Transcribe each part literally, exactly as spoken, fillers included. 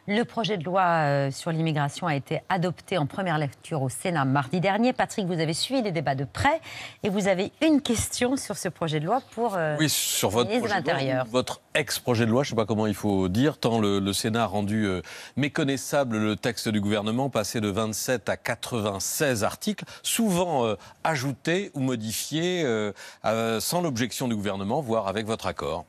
Le projet de loi euh, sur l'immigration a été adopté en première lecture au Sénat mardi dernier. Patrick, vous avez suivi les débats de près et vous avez une question sur ce projet de loi pour euh, oui, sur votre le ministre de l'Intérieur. Votre ex-projet de loi, je ne sais pas comment il faut dire, tant le, le Sénat a rendu euh, méconnaissable le texte du gouvernement, passé de vingt-sept à quatre-vingt-seize articles, souvent euh, ajoutés ou modifiés euh, euh, sans l'objection du gouvernement, voire avec votre accord.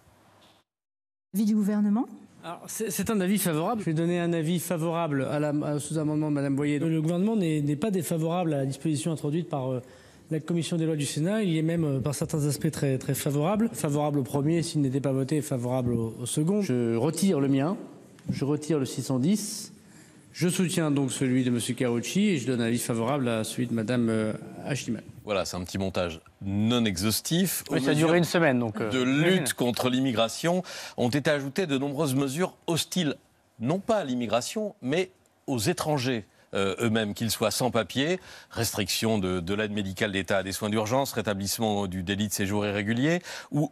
Avis du gouvernement ? C'est un avis favorable. Je vais donner un avis favorable à la, au sous-amendement de Mme Boyer. Le gouvernement n'est pas défavorable à la disposition introduite par euh, la commission des lois du Sénat. Il est même, euh, par certains aspects, très, très favorable. Favorable au premier, s'il n'était pas voté, favorable au, au second. Je retire le mien, je retire le six cent dix. Je soutiens donc celui de M. Karoutchi et je donne un avis favorable à celui de Mme euh, Achiman. Voilà, c'est un petit montage non exhaustif. Oui, ça a duré une semaine. Donc, euh, de lutte contre l'immigration ont été ajoutées de nombreuses mesures hostiles, non pas à l'immigration, mais aux étrangers euh, eux-mêmes, qu'ils soient sans papier, restriction de, de l'aide médicale d'État à des soins d'urgence, rétablissement du délit de séjour irrégulier ou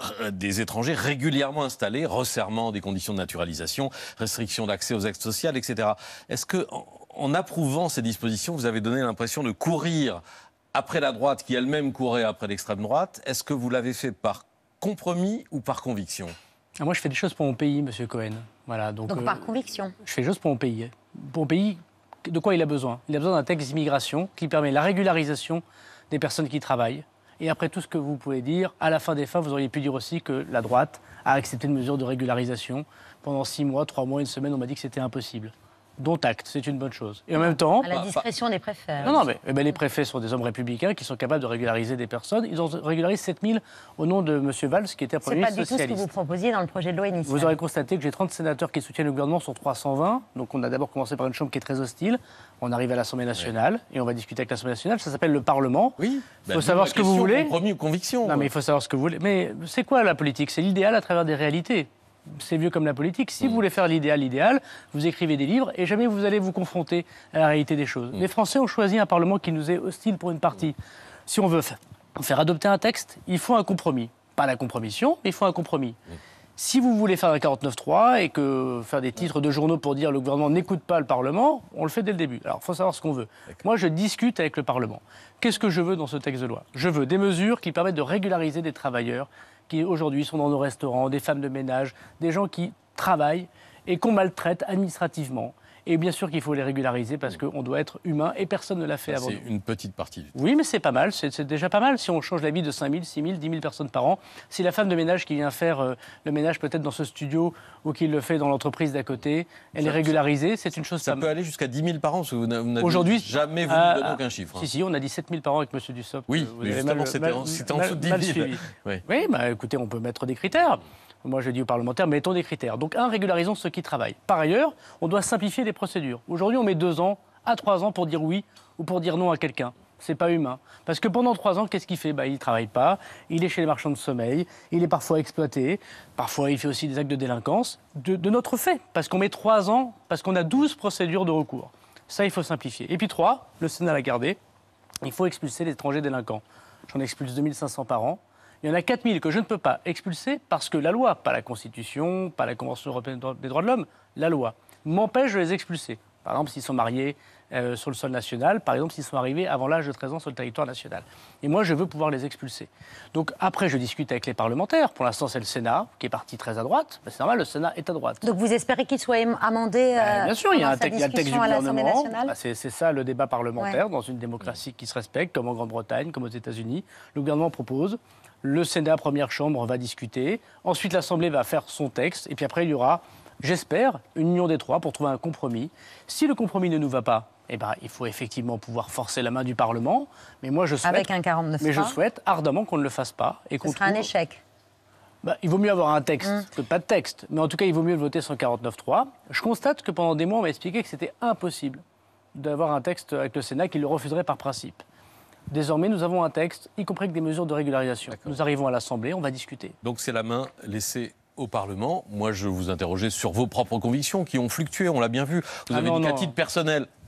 des étrangers régulièrement installés, resserrement des conditions de naturalisation, restriction d'accès aux aides sociales, et cetera. Est-ce que, en, en approuvant ces dispositions, vous avez donné l'impression de courir après la droite, qui elle-même courait après l'extrême droite? Est-ce que vous l'avez fait par compromis ou par conviction? Ah, moi, je fais des choses pour mon pays, Monsieur Cohen. Voilà, donc donc euh, par conviction. Je fais des choses pour mon pays. Pour mon pays, de quoi il a besoin? Il a besoin d'un texte d'immigration qui permet la régularisation des personnes qui travaillent. Et après tout ce que vous pouvez dire, à la fin des fins, vous auriez pu dire aussi que la droite a accepté une mesure de régularisation. Pendant six mois, trois mois, une semaine, on m'a dit que c'était impossible. Dont acte, c'est une bonne chose. Et en même temps... À la discrétion des préfets. Non, non, mais eh ben, les préfets sont des hommes républicains qui sont capables de régulariser des personnes. Ils ont régularisé sept mille au nom de M. Valls, qui était un Premier ministre socialiste. C'est pas du tout ce que vous proposiez dans le projet de loi initial. Vous aurez constaté que j'ai trente sénateurs qui soutiennent le gouvernement sur trois cent vingt. Donc on a d'abord commencé par une chambre qui est très hostile. On arrive à l'Assemblée nationale, oui. Et on va discuter avec l'Assemblée nationale. Ça s'appelle le Parlement. Oui. Il faut savoir ce que vous voulez. Compromis ou conviction. Non, mais il faut savoir ce que vous voulez. Mais c'est quoi la politique? C'est l'idéal à travers des réalités. C'est vieux comme la politique. Si mmh. vous voulez faire l'idéal, l'idéal, vous écrivez des livres et jamais vous allez vous confronter à la réalité des choses. Mmh. Les Français ont choisi un Parlement qui nous est hostile pour une partie. Mmh. Si on veut faire adopter un texte, il faut un compromis. Pas la compromission, mais il faut un compromis. Mmh. Si vous voulez faire un quarante-neuf trois et que faire des titres de journaux pour dire le gouvernement n'écoute pas le Parlement, on le fait dès le début. Alors, il faut savoir ce qu'on veut. Moi, je discute avec le Parlement. Qu'est-ce que je veux dans ce texte de loi? Je veux des mesures qui permettent de régulariser des travailleurs qui aujourd'hui sont dans nos restaurants, des femmes de ménage, des gens qui travaillent et qu'on maltraite administrativement. Et bien sûr qu'il faut les régulariser parce qu'on doit être humain et personne ne l'a fait avant nous. C'est une petite partie. Oui, mais c'est pas mal, c'est déjà pas mal si on change la vie de cinq mille, six mille, dix mille personnes par an. Si la femme de ménage qui vient faire euh, le ménage peut-être dans ce studio ou qui le fait dans l'entreprise d'à côté, elle ça, est régularisée, c'est une chose... Ça peut aller jusqu'à dix mille par an, parce que vous n'avez aujourd'hui jamais voulu euh, donner aucun chiffre. Hein. Si, si, on a dit sept mille par an avec M. Dussopt. Oui, mais justement, c'était en, en dessous de dix mille. Oui, oui bah, écoutez, on peut mettre des critères. Moi, je dis aux parlementaires, mettons des critères. Donc, un, régularisons ceux qui travaillent. Par ailleurs, on doit simplifier les procédures. Aujourd'hui, on met deux ans à trois ans pour dire oui ou pour dire non à quelqu'un. C'est pas humain. Parce que pendant trois ans, qu'est-ce qu'il fait? Bah, il ne travaille pas, il est chez les marchands de sommeil, il est parfois exploité, parfois il fait aussi des actes de délinquance, de, de notre fait. Parce qu'on met trois ans, parce qu'on a douze procédures de recours. Ça, il faut simplifier. Et puis trois, le Sénat l'a gardé, il faut expulser les étrangers délinquants. J'en expulse deux mille cinq cents par an. Il y en a quatre mille que je ne peux pas expulser parce que la loi, pas la Constitution, pas la Convention européenne des droits de l'homme, la loi, m'empêche de les expulser. Par exemple, s'ils sont mariés euh, sur le sol national, par exemple, s'ils sont arrivés avant l'âge de treize ans sur le territoire national. Et moi, je veux pouvoir les expulser. Donc après, je discute avec les parlementaires. Pour l'instant, c'est le Sénat qui est parti très à droite. Ben, c'est normal, le Sénat est à droite. Donc vous espérez qu'il soit amendé euh, ben, Bien sûr, il y a un texte, il y a le texte du gouvernement. Ben, c'est ça le débat parlementaire, ouais. Dans une démocratie qui se respecte, comme en Grande-Bretagne, comme aux États-Unis. Le gouvernement propose. Le Sénat, première chambre, va discuter. Ensuite, l'Assemblée va faire son texte. Et puis après, il y aura, j'espère, une union des trois pour trouver un compromis. Si le compromis ne nous va pas, eh ben, il faut effectivement pouvoir forcer la main du Parlement. Mais moi, je souhaite, Avec un quarante-neuf mais je souhaite ardemment qu'on ne le fasse pas. Et Ce sera trouve... un échec. Bah, il vaut mieux avoir un texte mmh. que pas de texte. Mais en tout cas, il vaut mieux le voter sans quarante-neuf trois. Je constate que pendant des mois, on m'a expliqué que c'était impossible d'avoir un texte avec le Sénat qui le refuserait par principe. Désormais, nous avons un texte, y compris avec des mesures de régularisation. Nous arrivons à l'Assemblée, on va discuter. Donc c'est la main laissée au Parlement. Moi, je vous interrogeais sur vos propres convictions qui ont fluctué, on l'a bien vu. Vous ah avez non, dit qu'à non. titre personnel,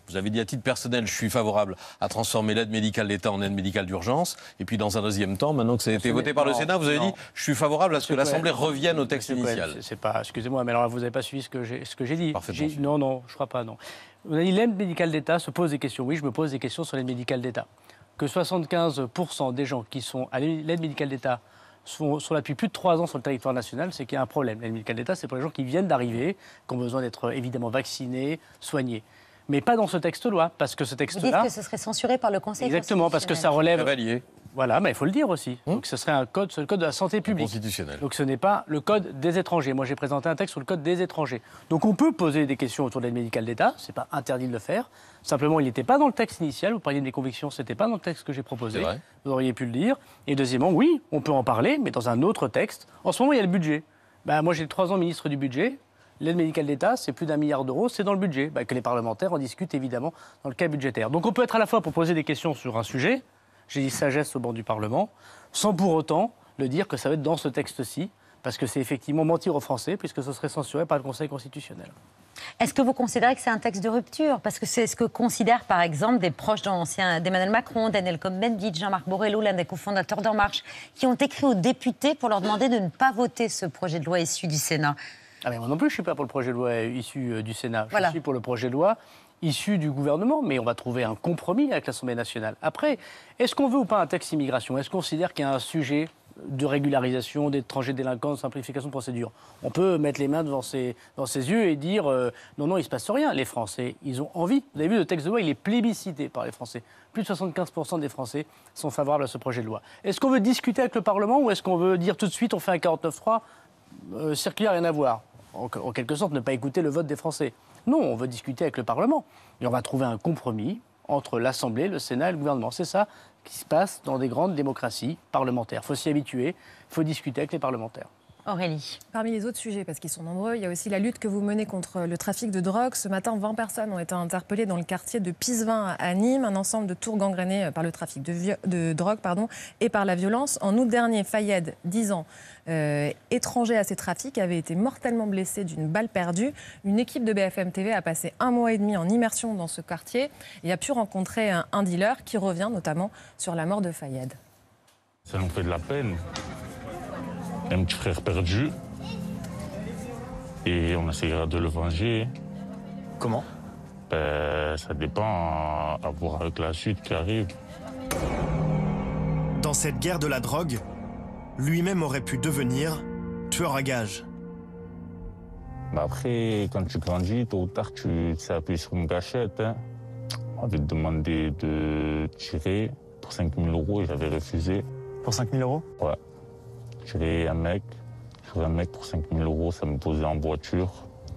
Vous avez dit à titre personnel, je suis favorable à transformer l'aide médicale d'État en aide médicale d'urgence. Et puis dans un deuxième temps, maintenant que ça a été voté par le Sénat, vous avez dit, je suis favorable à ce que l'Assemblée revienne au texte initial. C'est pas, excusez-moi, mais alors vous n'avez pas suivi ce que j'ai, ce que j'ai dit. Parfaitement. J'ai- Non, non, je crois pas, non. On a dit l'aide médicale d'État se pose des questions. Oui, je me pose des questions sur l'aide médicale d'État. Que soixante-quinze pour cent des gens qui sont à l'aide médicale d'État sont, sont là depuis plus de trois ans sur le territoire national, c'est qu'il y a un problème. L'aide médicale d'État, c'est pour les gens qui viennent d'arriver, qui ont besoin d'être évidemment vaccinés, soignés. Mais pas dans ce texte-loi, parce que ce Vous texte-là... dites que ce serait censuré par le Conseil Exactement, parce que ça constitutionnel. relève... Cavalier, Voilà, mais il faut le dire aussi. Donc ce serait un code, c'est le code de la santé publique. constitutionnel. Donc ce n'est pas le code des étrangers. Moi j'ai présenté un texte sur le code des étrangers. Donc on peut poser des questions autour de l'aide médicale d'État, c'est pas interdit de le faire. Simplement il n'était pas dans le texte initial, vous parliez de mes convictions, c'était pas dans le texte que j'ai proposé. C'est vrai. Vous auriez pu le dire. Et deuxièmement, oui, on peut en parler, mais dans un autre texte. En ce moment il y a le budget. Bah, moi j'ai trois ans ministre du budget. L'aide médicale d'État, c'est plus d'un milliard d'euros, c'est dans le budget. Bah, que les parlementaires en discutent évidemment dans le cas budgétaire. Donc on peut être à la fois pour poser des questions sur un sujet, j'ai dit sagesse au banc du Parlement, sans pour autant le dire que ça va être dans ce texte-ci, parce que c'est effectivement mentir aux Français, puisque ce serait censuré par le Conseil constitutionnel. Est-ce que vous considérez que c'est un texte de rupture? Parce que c'est ce que considèrent par exemple des proches d'anciens d'Emmanuel Macron, Daniel Cohn-Bendit, Jean-Marc Borrello, l'un des cofondateurs d'En Marche, qui ont écrit aux députés pour leur demander de ne pas voter ce projet de loi issu du Sénat. Ah mais moi non plus, je ne suis pas pour le projet de loi issu euh, du Sénat. Voilà. Je suis pour le projet de loi issu du gouvernement, mais on va trouver un compromis avec l'Assemblée nationale. Après, est-ce qu'on veut ou pas un texte immigration? Est-ce qu'on considère qu'il y a un sujet de régularisation d'étrangers délinquants, de simplification de procédure? On peut mettre les mains devant ses, dans ses yeux et dire euh, non, non, il ne se passe rien. Les Français, ils ont envie. Vous avez vu, le texte de loi, il est plébiscité par les Français. Plus de soixante-quinze pour cent des Français sont favorables à ce projet de loi. Est-ce qu'on veut discuter avec le Parlement ou est-ce qu'on veut dire tout de suite on fait un quarante-neuf trois, euh, circulaire, rien à voir? En, en quelque sorte, ne pas écouter le vote des Français. Non, on veut discuter avec le Parlement. Et on va trouver un compromis entre l'Assemblée, le Sénat et le gouvernement. C'est ça qui se passe dans des grandes démocraties parlementaires. Il faut s'y habituer, il faut discuter avec les parlementaires. Aurélie. Parmi les autres sujets, parce qu'ils sont nombreux, il y a aussi la lutte que vous menez contre le trafic de drogue. Ce matin, vingt personnes ont été interpellées dans le quartier de Pisevin à Nîmes, un ensemble de tours gangrénés par le trafic de, vi- de drogue pardon, et par la violence. En août dernier, Fayed, dix ans, euh, étranger à ces trafics, avait été mortellement blessé d'une balle perdue. Une équipe de B F M T V a passé un mois et demi en immersion dans ce quartier et a pu rencontrer un, un dealer qui revient notamment sur la mort de Fayed. Ça nous fait de la peine. Un petit frère perdu. Et on essaiera de le venger. Comment? Ben, ça dépend à, à voir avec la suite qui arrive. Dans cette guerre de la drogue, lui-même aurait pu devenir tueur à gages. Ben après, quand tu grandis, tôt ou tard, tu t'appuies sur une gâchette. Hein. On avait demandé de tirer pour cinq mille euros et j'avais refusé. Pour cinq mille euros? Ouais. Tirer un mec, tirer un mec pour cinq mille euros, ça me posait en voiture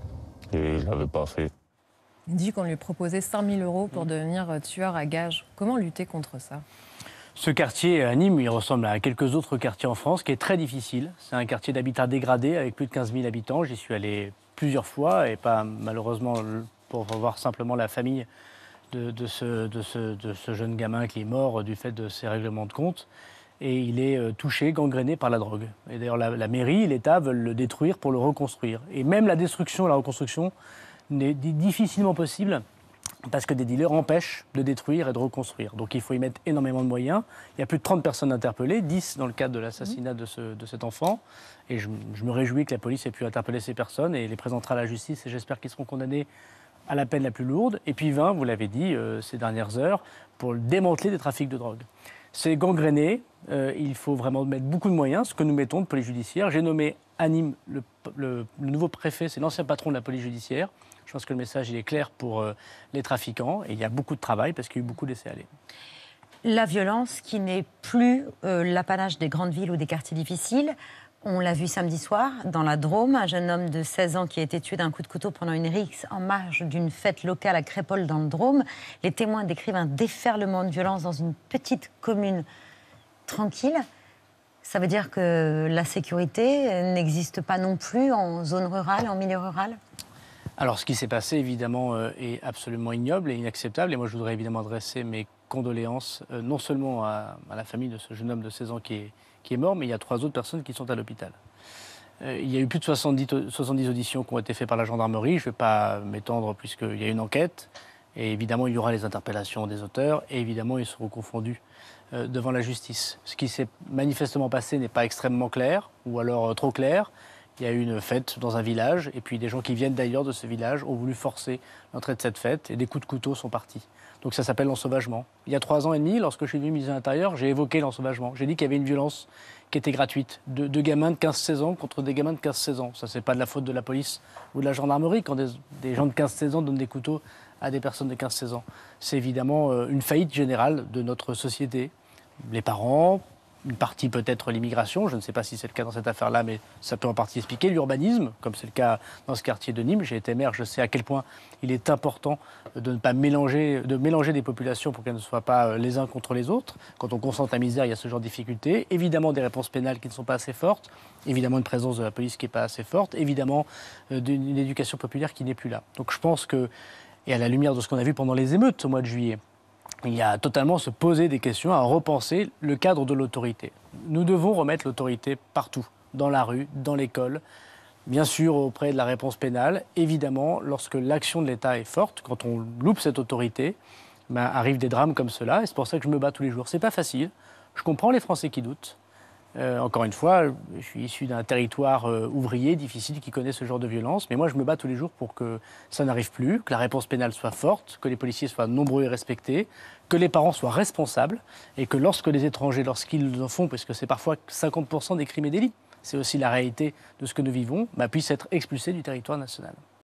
et je l'avais pas fait. Il dit qu'on lui proposait cinq mille euros pour devenir tueur à gages. Comment lutter contre ça? Ce quartier à Nîmes, il ressemble à quelques autres quartiers en France, qui est très difficile. C'est un quartier d'habitat dégradé avec plus de quinze mille habitants. J'y suis allé plusieurs fois et pas malheureusement pour voir simplement la famille de, de, ce, de, ce, de ce jeune gamin qui est mort du fait de ses règlements de compte. Et il est touché, gangréné par la drogue. Et d'ailleurs, la, la mairie, l'État veulent le détruire pour le reconstruire. Et même la destruction, la reconstruction n'est difficilement possible parce que des dealers empêchent de détruire et de reconstruire. Donc il faut y mettre énormément de moyens. Il y a plus de trente personnes interpellées, dix dans le cadre de l'assassinat de, ce, de cet enfant. Et je, je me réjouis que la police ait pu interpeller ces personnes et les présentera à la justice. Et j'espère qu'ils seront condamnés à la peine la plus lourde. Et puis vingt, vous l'avez dit, euh, ces dernières heures, pour démanteler des trafics de drogue. C'est gangréné, euh, il faut vraiment mettre beaucoup de moyens, ce que nous mettons de police judiciaire. J'ai nommé à Nîmes le, le, le nouveau préfet, c'est l'ancien patron de la police judiciaire. Je pense que le message il est clair pour euh, les trafiquants et il y a beaucoup de travail parce qu'il y a eu beaucoup de laisser-aller. La violence qui n'est plus euh, l'apanage des grandes villes ou des quartiers difficiles. On l'a vu samedi soir dans la Drôme, un jeune homme de seize ans qui a été tué d'un coup de couteau pendant une rixe en marge d'une fête locale à Crépol dans le Drôme. Les témoins décrivent un déferlement de violence dans une petite commune tranquille. Ça veut dire que la sécurité n'existe pas non plus en zone rurale, en milieu rural ? Alors ce qui s'est passé évidemment euh, est absolument ignoble et inacceptable. Et moi je voudrais évidemment adresser mes condoléances euh, non seulement à, à la famille de ce jeune homme de seize ans qui est qui est mort, mais il y a trois autres personnes qui sont à l'hôpital. Euh, il y a eu plus de soixante-dix, soixante-dix auditions qui ont été faites par la gendarmerie. Je ne vais pas m'étendre puisqu'il y a une enquête. Et évidemment, il y aura les interpellations des auteurs et évidemment, ils seront confondus euh, devant la justice. Ce qui s'est manifestement passé n'est pas extrêmement clair ou alors euh, trop clair. Il y a eu une fête dans un village et puis des gens qui viennent d'ailleurs de ce village ont voulu forcer l'entrée de cette fête et des coups de couteau sont partis. Donc ça s'appelle l'ensauvagement. Il y a trois ans et demi, lorsque je suis venu ministre de l'Intérieur, j'ai évoqué l'ensauvagement. J'ai dit qu'il y avait une violence qui était gratuite, de, de gamins de quinze seize ans contre des gamins de quinze seize ans. Ça, c'est pas de la faute de la police ou de la gendarmerie quand des, des gens de quinze seize ans donnent des couteaux à des personnes de quinze seize ans. C'est évidemment euh, une faillite générale de notre société. Les parents, une partie peut-être l'immigration, je ne sais pas si c'est le cas dans cette affaire-là, mais ça peut en partie expliquer l'urbanisme, comme c'est le cas dans ce quartier de Nîmes. J'ai été maire, je sais à quel point il est important de ne pas mélanger, de mélanger des populations pour qu'elles ne soient pas les uns contre les autres. Quand on concentre la misère, il y a ce genre de difficultés. Évidemment, des réponses pénales qui ne sont pas assez fortes, évidemment une présence de la police qui n'est pas assez forte, évidemment une éducation populaire qui n'est plus là. Donc je pense que, et à la lumière de ce qu'on a vu pendant les émeutes au mois de juillet, il y a totalement à se poser des questions, à repenser le cadre de l'autorité. Nous devons remettre l'autorité partout, dans la rue, dans l'école, bien sûr auprès de la réponse pénale. Évidemment, lorsque l'action de l'État est forte, quand on loupe cette autorité, ben, arrivent des drames comme cela, et c'est pour ça que je me bats tous les jours. C'est pas facile, je comprends les Français qui doutent. Euh, encore une fois, je suis issu d'un territoire euh, ouvrier, difficile, qui connaît ce genre de violence. Mais moi, je me bats tous les jours pour que ça n'arrive plus, que la réponse pénale soit forte, que les policiers soient nombreux et respectés, que les parents soient responsables et que lorsque les étrangers, lorsqu'ils en font, parce que c'est parfois cinquante pour cent des crimes et délits, c'est aussi la réalité de ce que nous vivons, bah, puissent être expulsés du territoire national.